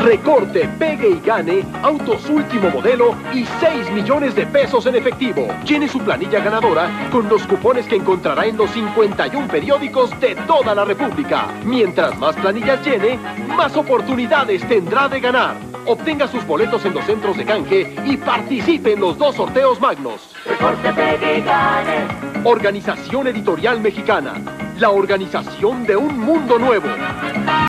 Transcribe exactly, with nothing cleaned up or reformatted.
Recorte, pegue y gane autos último modelo y seis millones de pesos en efectivo. Llene su planilla ganadora con los cupones que encontrará en los cincuenta y un periódicos de toda la República. Mientras más planillas llene, más oportunidades tendrá de ganar. Obtenga sus boletos en los centros de canje y participe en los dos sorteos magnos. Recorte, pegue y gane. Organización Editorial Mexicana. La organización de un mundo nuevo.